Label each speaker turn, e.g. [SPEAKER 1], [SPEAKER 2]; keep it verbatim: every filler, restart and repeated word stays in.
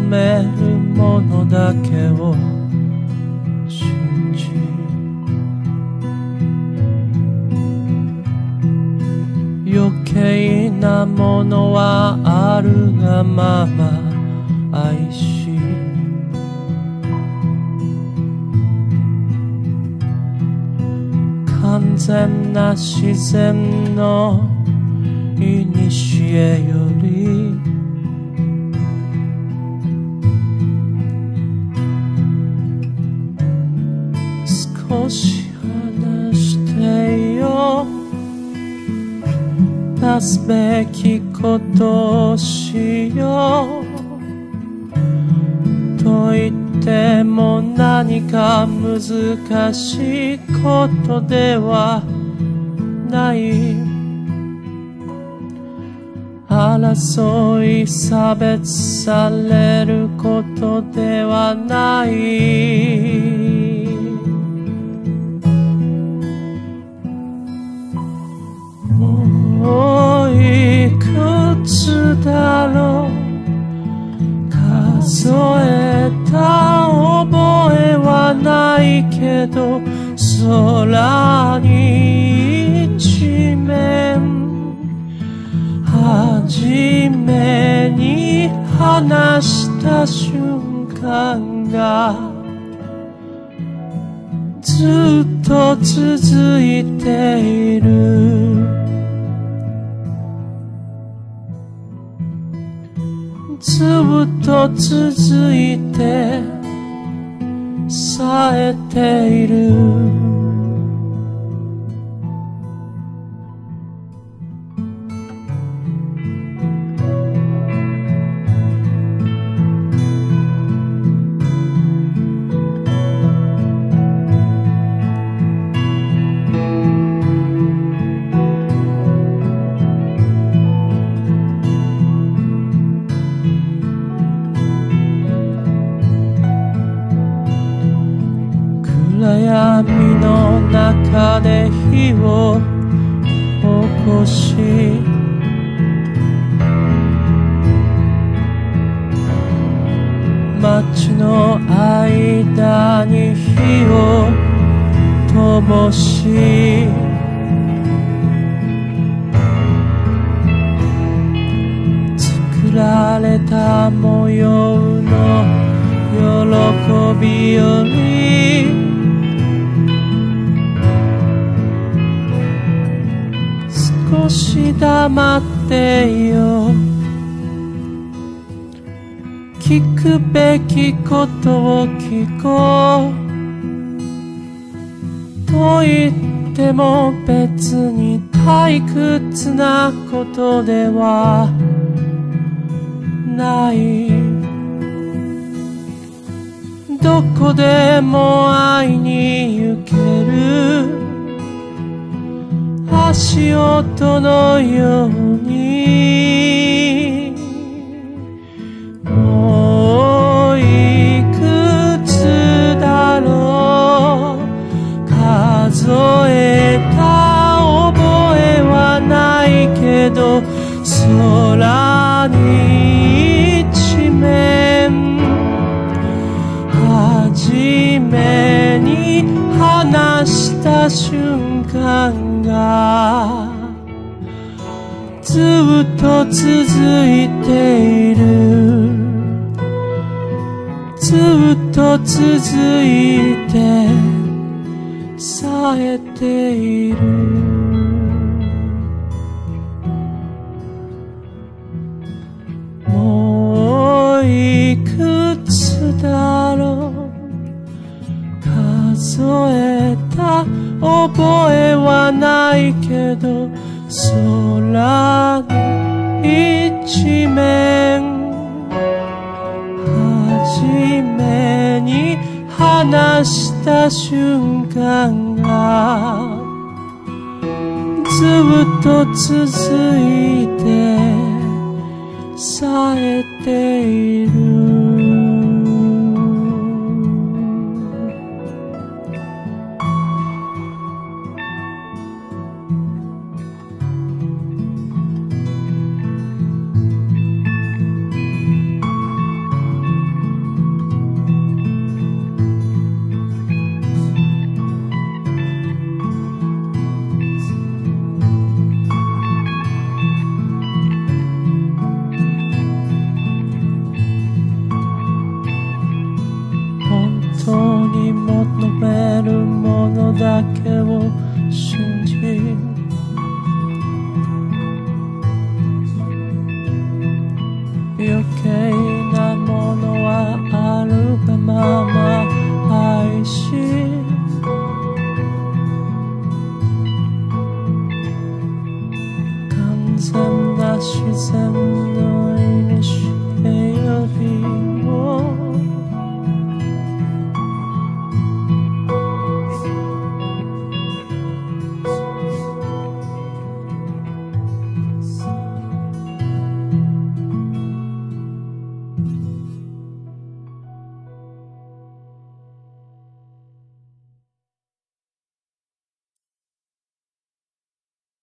[SPEAKER 1] めるものだけを信じ、余計なものはあるがまま愛し、完全な自然のいにしえより少し離してよ、なすべきことをしようと言っても何か難しいことではない、争い差別されることではない、もういくつだろう、数えた覚えはないけど、空に一面初めに話した瞬間がずっと続いている、ずっと続いてさえている、暗闇の中で火を起こし、街の間に火を灯し、作られた模様の喜びより少し黙ってよ、聞くべきことを聞こうと言っても別に退屈なことではない、どこでも会いに行ける足音のように、もういくつだろう、数えた覚えはないけど、空に一面初めに話した瞬間がずっと続いている、ずっと続いてさえている、もういくつだろう、数えた覚えはないけど、空に一面初めに話した瞬間がずっと続いてさえている、 当に求めるものだけを信じ